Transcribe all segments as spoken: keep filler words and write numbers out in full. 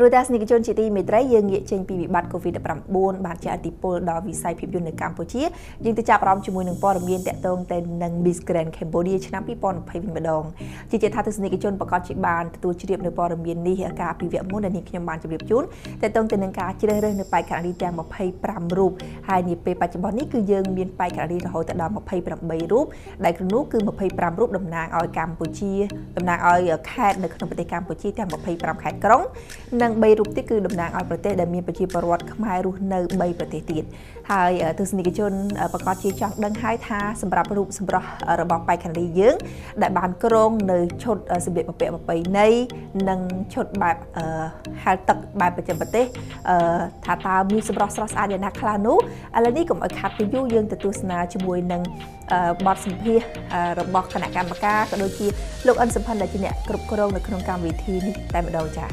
Rồi ta sẽ chọn chỉ tin mấy trái dương nghĩa trên pi bị bắt covid mười chín bản trả tỷ pol đó vì sai phim dùn ở Campuchia nhưng từ chạp rong cho mùi nâng po đồng viên tệ tông tên nâng Miss Grand Cambodia cho năm pi pon phải bình đồng chỉ chỉ thà từ này chọn bà con chị bàn từ chỉ điểm nâng po đồng viên đi ở cả pi viện muốn đền hiệp nhầm bàn chụp điệp chút tệ tông tên nâng cá chỉ đơn đơn nâng bài khả đi trang một hay pram rup hai nhịp pe bạch bón ní cứ dương miền bài khả đi hồi tại đó một hay pram bay rup đại cường nút cứ một hay pram rup đồng nàng ở Campuchia đồng nàng ở khai được trongประเทศ Campuchia theo một hay pram khai cống nâng bay rup tí cứ đồng nàng ởประเทศ ដែលមានប្រជាពលរដ្ឋខ្មែររស់នៅបីប្រទេសទៀតហើយទស្សនិកជនប្រកាសជាចង់ដឹងហើយថាសម្រាប់រូបសម្រស់របស់បេក្ខនារីយើងដែលបានក្រងនៅឈុតសម្លៀកបំពាក់ប្រពៃណីនិងឈុតបែបហែលទឹកបែបបច្ចេកទេសថាតើមានសម្រស់ស្រស់ស្អាតយ៉ាងណាខ្លះនោះឥឡូវនេះកុំឲ្យខាត់ទៅយូរយើងទៅទស្សនាជាមួយនឹងបទសម្ភាសន៍របស់គណៈកម្មការក៏ដូចជាលោកអិនសំផាន់ដែលជាអ្នកគ្រប់គ្រងនៅក្នុងកម្មវិធីនេះតែម្ដងចា៎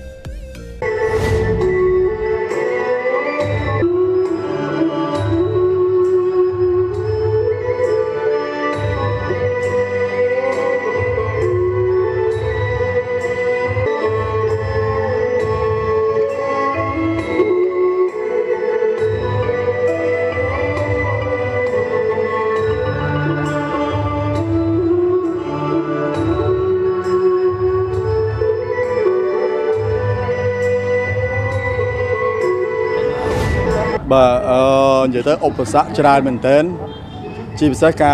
bà nhớ tới ốp xã tràn mình tên chỉ sẽ cả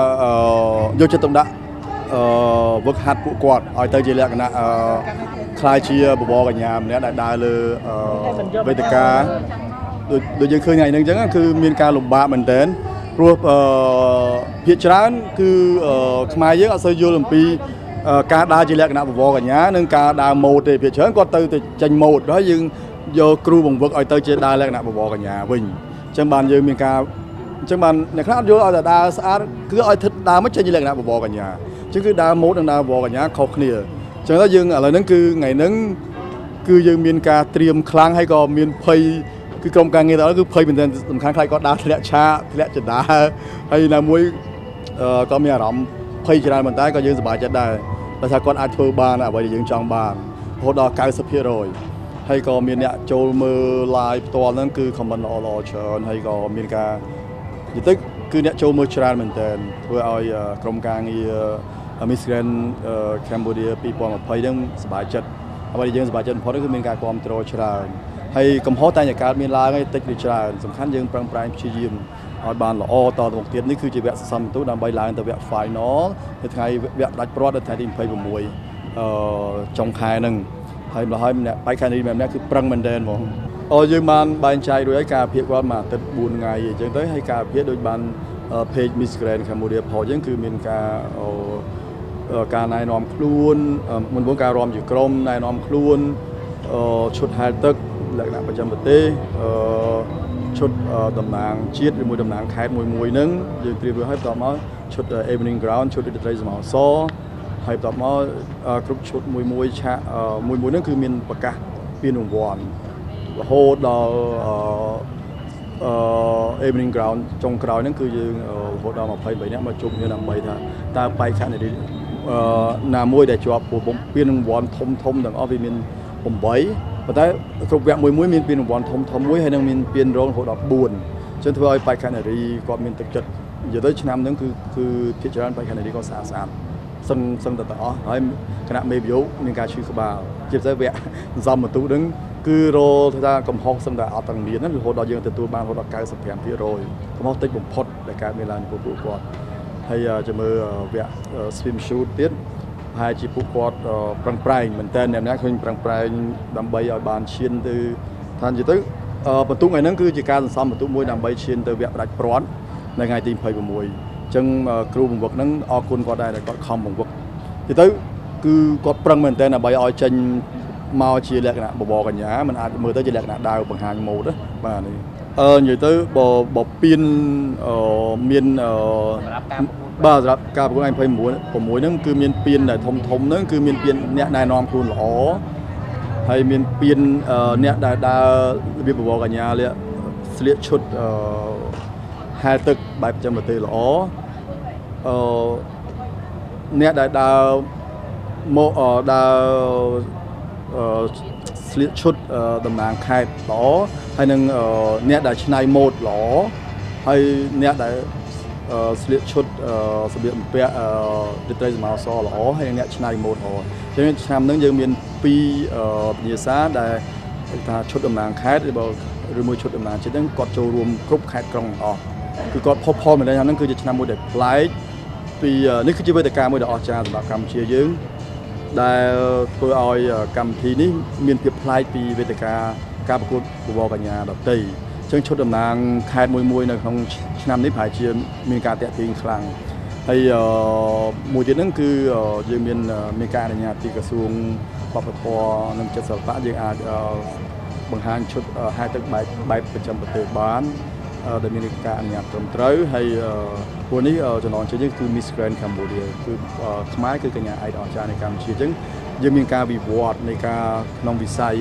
vô cho tổng đắc vực hạt cụ quạt ở tới chỉ là cái nào khai chia bò bò cả nhà mình đã đại lừa vê tê ca đối với khơi ngày nâng chẳngคือmiền ca lục bạ mình tên rồi phía trànคือmai với ở sơ vô làm pi ca đa chỉ là cái nào bò bò cả nhà nâng ca đa một thì phía tràn có từ từ tranh một đó nhưng do kêu bằng vực ở tới chế đa là nạp bò cả nhà mình trong bàn giờ miền ca trong bàn nhà khác vô ở đa xã cứ ở thích đa mất chơi như là nạp bò cả nhà chứ cứ đa mốt đa bò cả nhà khó khăn cho nó dương ở lại nâng cứ ngày nâng cứ dương miền ca tiêm khang hay còn miền phơi cứ công ca nghe đó cứ phơi bình thường tầm khang khai có đa lẹ cha lẹ chật đá hay là muối có miếng rậm phơi cho nên mình tay có dương bài chật đá là sao con ai thưa ba nè vậy dương trong ba hôm đó cài sập hết rồi hay có miền nè châu mơ lại toànนั้นคือ comment ออเชิญให้ก็มีการยึดตึกคือเนี่ยchâu mơ tràn mình tên เพื่อเอากรมการเงิน Miss Grand Cambodia ปีปอนมาพายยังสบายจัดเอาไปยังสบายจัดเพราะนั่นคือมีการความโตรานให้กำเพาะแต่ในการมีลายให้ตึกดิจานสำคัญยังปรางปรายชี้ยิ้มเอาบานหล่อต่อตรงเตียนนี่คือจะแบบซ้ำตู้นำใบลายแต่แบบฝ่ายน้องในไทยแบบดัดโปรดในไทยทีมพายบุมวยจงคายหนึ่งhay là hay nè bài khai này mẹ cứ prang mình đen mà, ở dưới bàn bàn trai đôi cà phê qua mà tết buồn ngày chẳng tới hay cà phê đôi bàn page Miss Grand Cambodia họ vẫn cứ miền cà cà này nòm luôn mình muốn cà ròmอยู่กรมnày nòm luônชุดhaiตึกหลักหนักประจำประเทศชุดตำนานชีดหรือมวยตำนานขายมวยมวยนึงยังเตรียมไว้ให้ต่อมาชุด evening ground ชุดดิจิทัลสมาร์ทโซ่ให้ต่อมากรุ๊ปชุดมวยมวยชะมวยมวยนั่นคือมีนประกาศปีนวอนโฮดเราเอเวอร์กราวน์จงกราวนั่นคือยังโฮดเรามาไปไปเนี่ยมาจุ่มเนี่ยนำไปท่าตาไปขั้นไหนนามวยแต่จวบผมปีนวอนทมทมดังออฟมีนผมไว้แต่กรุ๊ปแบบมวยมวยมีปีนวอนทมทมมวยให้นังมีนปีนร้องโฮดเราบุญจนเธอไปขั้นไหนก็มีนตึกจัดอย่าได้ชนะนั่นคือคือพิจารณาไปขั้นไหนก็สะอาดsân sân tờ tỏ hỏi cái nào mê biểu nên cả chữ bà chỉ sẽ vẽ dòng một tú đứng cứ rồi thời gian cầm hộp sân đã ở tầng miền đó hồi đó dương từ tu ban hồi đó cái sập kèm phía rồi cầm hộp tích bùng phốt để cái miền Lan của phụ quạt hay cho mơ vẽ swim shoot tiết hai chị phụ quạt prang prang mình tên em nhắc huynh prang prang đầm bay ở bàn chiên từ thành chỉ tới một tú ngày nắng cứ chỉ ca xong một tú môi đầm bay chiên từ vẽ đặt prónในngày tìm phải của mùi chân kêu bằng vật nắng o kun qua đây là có không bằng vật thì tới cứ có prang mình tên là bay oi chân mau chia lẹt nè bò bò cả nhà mình ăn mưa tới chia lẹt nè đào bằng hàng màu đó mà này ờ như tới bò bò pin miên ba giờ cả của anh phải muối của muối nó cứ miên pin là thông thông nó cứ miên pin nè này non khuôn lỏ hay miên pin nè đà đà bị bò bò cả nhà liền liệt chút haiตึกbài trong một tê lỏ nè đại đào mô ở đào ស្លៀកឈុតតំណាងខេត្តល្អហើយនឹងអ្នកដែលច្នៃម៉ូដល្អហើយអ្នកដែលស្លៀកឈុតសម្លៀកបំពាក់រាត្រីសម្លសល្អហើយអ្នកច្នៃម៉ូដល្អអញ្ចឹងឆ្នាំហ្នឹងយើងមានពីរវិញ្ញាសាដែលថាឈុតតំណាងខេត្តឬមួយឈុតតំណាងជាតិហ្នឹងគាត់ចូលរួមគ្រប់ខេត្តក្រុងទាំងអស់គឺគាត់ផុសផុលមែនទេឆ្នាំហ្នឹងគឺជាឆ្នាំមួយដែលប្លែកពីនេះគឺជាវេទិកាមួយដ៏អស្ចារ្យសម្រាប់កម្ពុជាយើងដែលធ្វើឲ្យកម្មវិធីនេះមានភាពប្លែកពីវេទិកាការប្រកួតបវរកញ្ញាដទៃអញ្ចឹងឈុតតំណាងខេត្តមួយមួយនៅក្នុងឆ្នាំនេះប្រហែលជាមានការតាក់ទាញខ្លាំងហើយមួយទៀតហ្នឹងគឺយើងមានមានការអនុញ្ញាតពីក្រសួងវប្បធម៌និងចិត្តសិល្បៈយើងអាចបង្ហាញឈុតហែកទឹកបែបបែបប្រចាំប្រទេសបានដែលមានការអនុញ្ញាតត្រឹមត្រូវហើយពួកនេះចំណងជើងយើងគឺ Miss Grand Cambodia គឺខ្មែរគឺកញ្ញាឯកអស្ចារ្យនៃកម្ពុជាអញ្ចឹងយើងមានការវិវត្តនៃការក្នុងវិស័យ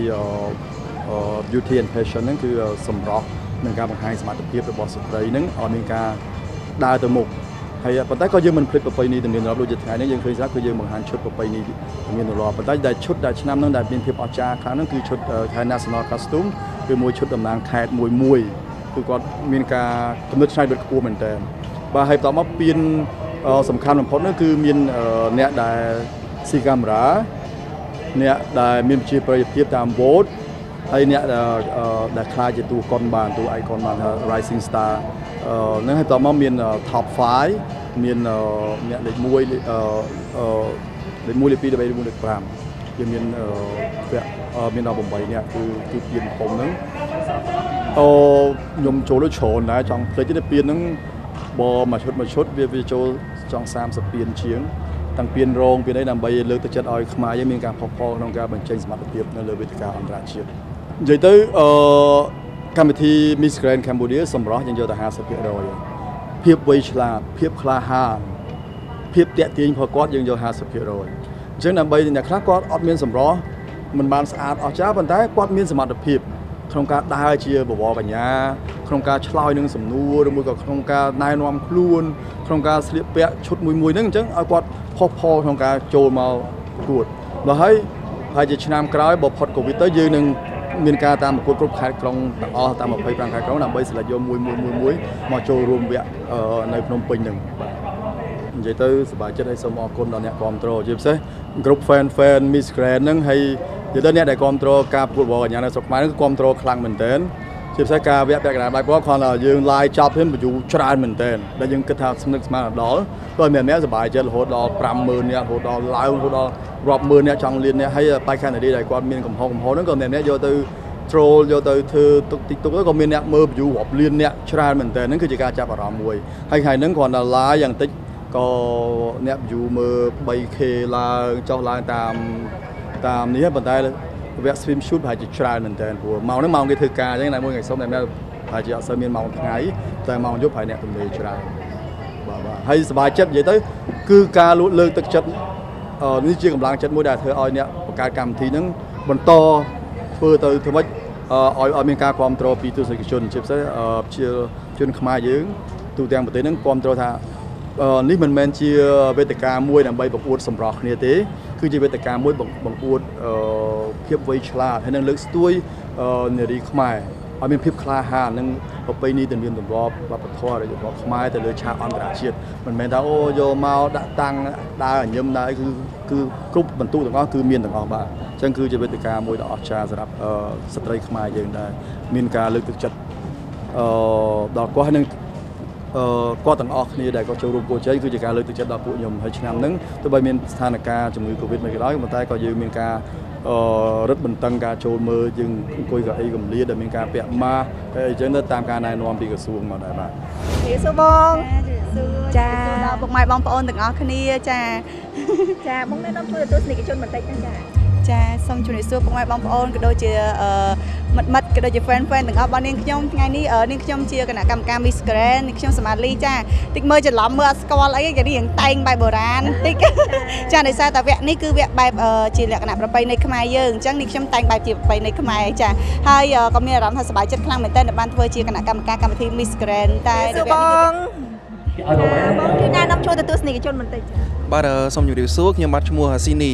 beauty and fashion ហ្នឹងគឺសម្រស់នឹងការបង្ហាញសមត្ថភាពរបស់ស្ត្រីហ្នឹងឲ្យមានការដើរទៅមុខហើយប៉ុន្តែក៏យើងមិនភ្លេចប្រពៃណីទំនៀមទម្លាប់ដូចជាថ្ងៃនេះយើងឃើញថាគឺយើងបង្ហាញឈុតប្រពៃណីទំនៀមទម្លាប់ប៉ុន្តែដែលឈុតដែលឆ្នាំហ្នឹងដែលមានភាពអស្ចារ្យខ្លាំងហ្នឹងគឺឈុត National Costume គឺមួយឈុតតំណាងខេត្តមួយមួយគឺគាត់មានការកំណត់ឆ្នៃដូចខ្ពស់មែនតើបាទហើយបន្តមកពៀនសំខាន់បំផុតនោះគឺមានអ្នកដែលស៊ីកាមេរ៉ាអ្នកដែលមានវិជ្ជាប្រយោជន៍ភាពតាម vote ហើយអ្នកដែលខ្លាចជាតួកុនបានតួឯកុនបាន Rising Star នឹងហើយបន្តមកមាន Top ហ្វៃ មានអ្នកលេខមួយលេខមួយលេខពីរលេខបីលេខមួយលេខប្រាំយើងមានមានដល់ប្រាំបីនាក់គឺគឺពៀនធំហ្នឹងអូខ្ញុំចូលលើច្រើនដែរចង់ភ្លេចទេពៀនហ្នឹងបើមួយឈុតមួយឈុតវាវាចូលចង់សាមសិបពៀនជាងទាំងពៀនរងពៀនអីដើម្បីលើកទឹកចិត្តឲ្យខ្មែរយើងមានការផុសផុលក្នុងការបញ្ចេញសមត្ថភាពនៅលើវេទិកាអន្តរជាតិនិយាយទៅអឺកម្មវិធី Miss Grand Cambodia សម្រស់យើងយកទៅ ห้าสิบភាគរយ ភាពវៃឆ្លាតភាពក្លាហានភាពតាក់ទាញផងគាត់យើងយក ห้าสิบភាគរយ អញ្ចឹងដើម្បីអ្នកខ្លះគាត់អត់មានសម្រស់មិនបានស្អាតអស្ចារ្យប៉ុន្តែគាត់មានសមត្ថភាពក្នុងការដើរជាបវរកញ្ញាក្នុងការឆ្លើយនឹងសំណួរឬមួយក៏ក្នុងការណែនាំខ្លួនក្នុងការស្លៀកពាក់ឈុតមួយមួយហ្នឹងអញ្ចឹងឲ្យគាត់ផុសផុលក្នុងការចូលមកប្រកួតដល់ហើយហើយជាឆ្នាំក្រោយបើផុតកូវីដទៅយើងនឹងមានការតាមប្រកួតគ្រប់ខេត្តក្រុងទាំងអស់តាមยี่สิบห้าខេត្តក្រុងដើម្បីស្លេចយកមួយមួយមួយមួយមកចូលរួមវគ្គនៅភ្នំពេញហ្នឹងនិយាយទៅសប្បាយចិត្តហើយសូមអរគុណដល់អ្នកគាំទ្រជាពិសេសក្រុម fan fan Miss Grand ហ្នឹងហើយនិយាយទៅអ្នកដែលគាំទ្រការប្រកួតបវរកញ្ញានៅស្រុកខ្មែរហ្នឹងគឺគាំទ្រខ្លាំងមែនទែនជាពិសេសការវគ្គពាក់កណ្ដាលបែបគាត់គ្រាន់តែយើង live ចប់ហ្នឹងបញ្ជូច្រើនមែនទែនដែលយើងគិតថាស្នឹកស្មានដល់ក៏មានអ្នកសប្បាយចិត្តរហូតដល់ ប្រាំម៉ឺន នាក់រហូតដល់ឡើងរហូតដល់រាប់ម៉ឺននាក់ចង់លៀននាក់ហើយបាយខណ្ឌនារីដែលគាត់មានកំហុសកំហុសហ្នឹងក៏មានអ្នកយកទៅ troll យកទៅធ្វើទុក TikTok ទៅក៏មានអ្នកមើល view រាប់លានអ្នកច្រើនមែនទែនហ្នឹងគឺជាការចាប់អារម្មណ៍មួយហើយថ្ងៃហ្នឹងគ្រាន់តែ live យ៉ាងតិចក៏អ្នក view មើល three K ឡើងចុះឡើងតាមតាមនេះប៉ុន្តែវគ្គ stream shoot ប្រហែលជាច្រើនមែនទែនព្រោះម៉ោងហ្នឹងម៉ោងគេធ្វើការអញ្ចឹងតែមួយថ្ងៃសុំតែប្រហែលជាអត់សូវមានម៉ោងថ្ងៃតែម៉ោងយប់ប្រហែលអ្នកទំនេរច្រើនបាទបាទហើយសប្បាយចិត្តនិយាយទៅគឺការលើកទឹកចិត្តនេះជាកម្លាំងចិត្តមួយដែលធ្វើឲ្យអ្នកបង្កើតកម្មវិធីហ្នឹងបន្តធ្វើទៅធ្វើម៉េចឲ្យឲ្យមានការគ្រប់គ្រងពីទស្សនិកជនជាពិសេសជាជនខ្មែរយើងទូទាំងប្រទេសហ្នឹងគ្រប់គ្រងថានេះមិនមែនជាវេទិកាមួយដើម្បីប្រកួតសម្រស់គ្នាទេគឺជាវេទិកាមួយបង្អួតភាពវៃឆ្លាតហើយនឹងលើកស្ទួយនារីខ្មែរឲ្យមានភាពក្លាហាននិងប្រពៃណីទំនៀមទម្លាប់វប្បធម៌របស់ខ្មែរទៅលើឆាកអន្តរជាតិមិនមែនថាអូយកមកដាក់តាំងដើរញឹមដើរគឺគឺគ្រប់បន្ទុកទាំងអស់គឺមានទាំងអស់បាទអញ្ចឹងគឺជាវេទិកាមួយដ៏អស្ចារ្យសម្រាប់ស្ត្រីខ្មែរយើងដែលមានការលើកទឹកចិត្តអឺដល់គាត់នឹងគាត់ទាំងអស់គ្នាដែលគាត់ចូលរួមគោជ័យគឺជាការលើកទឹកចិត្តដល់ពួកខ្ញុំហើយឆ្នាំហ្នឹងទោះបីមានស្ថានភាពជំងឺ Covid មិនក៏ដោយប៉ុន្តែក៏យើងមានការរឹតបន្តឹងការចូលមើលយើងអង្គុយកៅអីកំលៀដែលមានការពាក់ម៉ាស់ហើយអញ្ចឹងទៅតាមការណែនាំពីក្រសួងមកដែរបាទជំរាបសួរបងចាដល់ពុកម៉ែបងប្អូនទាំងអស់គ្នាចាចាបងណែនាំជួយទស្សនិកជនបន្តិចហ្នឹងចាចាសូមជម្រាបសួរពុកម៉ែបងប្អូនក៏ដូចជាមិត្តមិត្តក៏ដូចជា fan fan ទាំងអស់របស់នាងខ្ញុំថ្ងៃនេះនាងខ្ញុំជាគណៈកម្មការ Miss Grand នាងខ្ញុំសមាលីចាតិចមើលច្រឡំមើលអត់ស្គាល់អីចារៀងតែងបែបបុរាណតិចចាដោយសារតែវគ្គនេះគឺវគ្គបែបជាលក្ខណៈប្រពៃណីខ្មែរយើងអញ្ចឹងនាងខ្ញុំតែងបែបជាប្រពៃណីខ្មែរចាហើយក៏មានអារម្មណ៍ថាសប្បាយចិត្តខ្លាំងមែនទែនដែលបានធ្វើជាគណៈកម្មការកម្មវិធី Miss Grand តែវគ្គនេះបងជួយណែនាំជួយទៅទស្សនិកជនបន្តិចបាទសូមជម្រាបសួរខ្ញុំបាទឈ្មោះហាស៊ីនី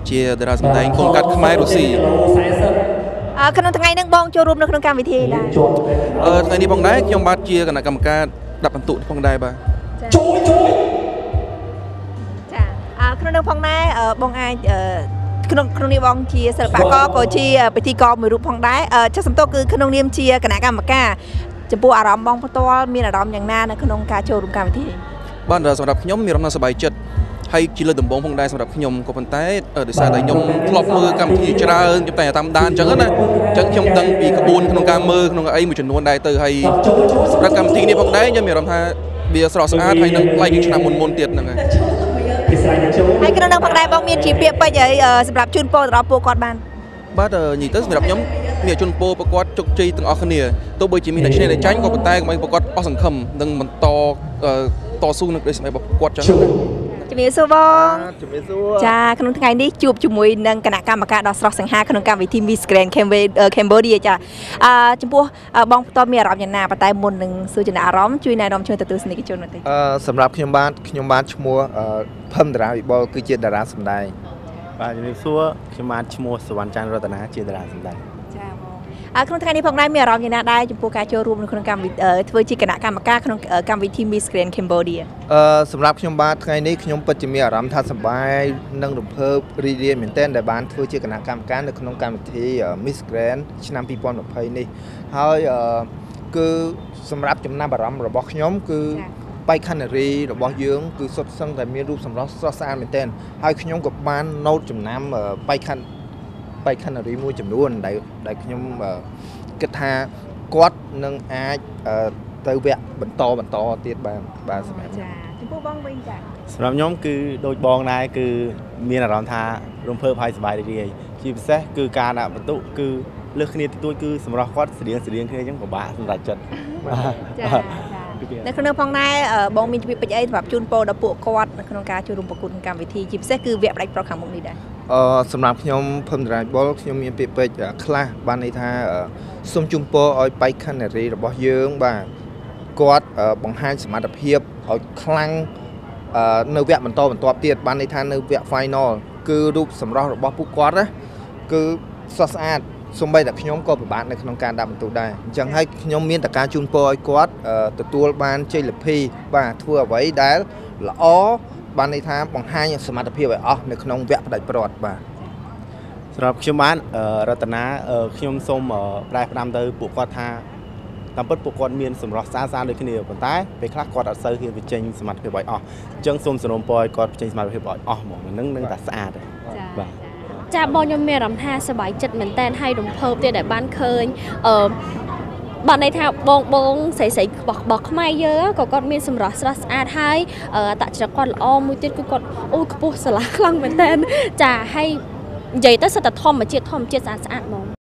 chia từ ra sầm đánh cùng cắt khmer rồi xì អឺក្នុងថ្ងៃហ្នឹងបងចូលរួមនៅក្នុងកម្មវិធីដែរអឺថ្ងៃនេះផងដែរខ្ញុំបាទជាគណៈកម្មការដាក់បន្ទុកផងដែរបាទជួយជួយចាអឺក្នុងនឹងផងដែរបងអាចក្នុងក្នុងនាមបងជាសិល្បករក៏ជាពិធីករមួយរូបផងដែរចាសសំទោសគឺក្នុងនាមជាគណៈកម្មការចំពោះអារម្មណ៍បងផ្ទាល់មានអារម្មណ៍យ៉ាងណានៅក្នុងការចូលរួមកម្មវិធីនេះបាទសម្រាប់ខ្ញុំមានអារម្មណ៍សប្បាយចិត្តហើយជាលើកដំបូងផងដែរសម្រាប់ខ្ញុំក៏ប៉ុន្តែដោយសារតែខ្ញុំធ្លាប់មើលកម្មវិធីច្រើនខ្ញុំតែតាមដានអញ្ចឹងណាអញ្ចឹងខ្ញុំដឹងពីក្បួនក្នុងការមើលក្នុងអីមួយចំនួនដែរទៅហើយសម្រាប់កម្មវិធីនេះផងដែរខ្ញុំមានអារម្មណ៍ថាវាស្រស់ស្អាតហើយនឹងប្លែកពីឆ្នាំមុនមុនទៀតហ្នឹងហើយ ហើយក្នុងនឹងផងដែរបងមានជាពាក្យពេចន៍អីសម្រាប់ជូនពរទៅដល់ពួកគាត់បានបាទនិយាយទៅសម្រាប់ខ្ញុំមានជូនពរពួកគាត់ជោគជ័យទាំងអស់គ្នាទោះបីជាមានអ្នកឈ្នះអ្នកចាញ់ក៏ប៉ុន្តែកុំឲ្យពួកគាត់អស់សង្ឃឹមនិងបន្តតស៊ូនឹងក្តីស្រមៃរបស់ពួកគាត់ចឹងជំរាបសួរបងជំរាបសួរចាក្នុងថ្ងៃនេះជួបជាមួយនឹងគណៈកម្មការដ៏ស្រស់សង្ហាក្នុងកម្មវិធី Miss Grand Cambodia ចាអឺចំពោះបងផ្ទាល់មានអារម្មណ៍យ៉ាងណាប៉ុន្តែមុននឹងសួរចំណាក់អារម្មណ៍ជួយណែនាំជួយទៅទស្សនិកជនបន្តិចអឺសម្រាប់ខ្ញុំបាទខ្ញុំបាទឈ្មោះផឹមតារាវិបុលគឺជាតារាសម្ដែងបាទជំរាបសួរខ្ញុំបាទឈ្មោះសវណ្ណច័ន្ទរតនាជាតារាសម្ដែងចាបងអឺក្នុងថ្ងៃនេះផងដែរមានអារម្មណ៍យ៉ាងណាដែរចំពោះការចូលរួមនៅក្នុងកម្មវិធីធ្វើជាគណៈកម្មការក្នុងកម្មវិធី Miss Grand Cambodia អឺសម្រាប់ខ្ញុំបាទថ្ងៃនេះខ្ញុំពិតជាមានអារម្មណ៍ថាសប្បាយនិងរំភើបរីករាយមែនទែនដែលបានធ្វើជាគណៈកម្មការនៅក្នុងកម្មវិធី Miss Grand ឆ្នាំពីរពាន់ម្ភៃនេះហើយគឺសម្រាប់ចំណាប់អារម្មណ៍របស់ខ្ញុំគឺបៃខណ្ឌនារីរបស់យើងគឺសុទ្ធសឹងតែមានរូបសម្រស់ស្រស់ស្អាតមែនទែនហើយខ្ញុំក៏បានណូតចំណាំបៃខណ្ឌបៃខណ្ឌនារីមួយចំនួនដែលដែលខ្ញុំគិតថាគាត់នឹងអាចទៅវគ្គបន្តបន្តទៀតបានបាទសម្រាប់ចាចំពោះបងវិញចាសម្រាប់ខ្ញុំគឺដូចបងដែរគឺមានអារម្មណ៍ថារំភើបហើយសប្បាយរីករាយជាពិសេសគឺការដាក់បន្ទុកគឺលើសគ្នាតិចតួចគឺសម្រាប់គាត់ស្រៀងស្រៀងគ្នាអញ្ចឹងពិបាកសម្រាប់ចិត្តចានៅក្នុងផងដែរបងមានជំរាបពេចន៍អីសម្រាប់ជូនពរដល់ពួកគាត់នៅក្នុងការចូលរួមប្រកួតក្នុងកម្មវិធីជាពិសេសគឺវគ្គផ្ដាច់ប្រុសខាងមុខនេះដែរអឺសម្រាប់ខ្ញុំភឹមតារាបុលខ្ញុំមានពាក្យពេចន៍ខ្លះបានន័យថាសូមជូនពរឲ្យបៃខណ្ឌនារីរបស់យើងបាទគាត់បង្ហាញសមត្ថភាពឲ្យខ្លាំងនៅវគ្គបន្តបន្តទៀតបានន័យថានៅវគ្គ final គឺរូបសម្រស់របស់ពួកគាត់ណាគឺស្រស់ស្អាតសូម្បីតែខ្ញុំក៏ពិបាកនៅក្នុងការដាក់បន្ទុកដែរអញ្ចឹងហើយខ្ញុំមានតែការជូនពរឲ្យគាត់ទទួលបានជ័យលាភីបាទធ្វើអ្វីដែលល្អបានន័យថាបង្ហាញសមត្ថភាពឲ្យអស់នៅក្នុងវគ្គផ្ដាច់ព្រាត់បាទសម្រាប់ខ្ញុំបានរតនាខ្ញុំសូមប្រែផ្ដាំទៅពួកគាត់ថាតាមពិតពួកគាត់មានសម្រស់ស្អាតស្អាតដូចគ្នាប៉ុន្តែពេលខ្លះគាត់អត់សូវហ៊ានបញ្ចេញសមត្ថភាពឲ្យអស់អញ្ចឹងសូមសរុបពរឲ្យគាត់បញ្ចេញសមត្ថភាពឲ្យអស់ហ្មងហ្នឹងនឹងតែស្អាតបាទចាបងខ្ញុំមានអារម្មណ៍ថាសប្បាយចិត្តមែនតើហើយរំភើបទៀតដែលបានឃើញអឺបានន័យថាបងបងស្រីស្រីរបស់ខ្មែរយើងក៏គាត់មានសម្រស់ស្រស់ស្អាតហើយអតចរិតគាត់ល្អមួយទៀតគឺគាត់អូខ្ពស់ស្រឡះខ្លាំងមែនតើចាហើយនិយាយទៅសិតតែធម្មជាតិធម្មជាតិស្អាតស្អាតហ្មង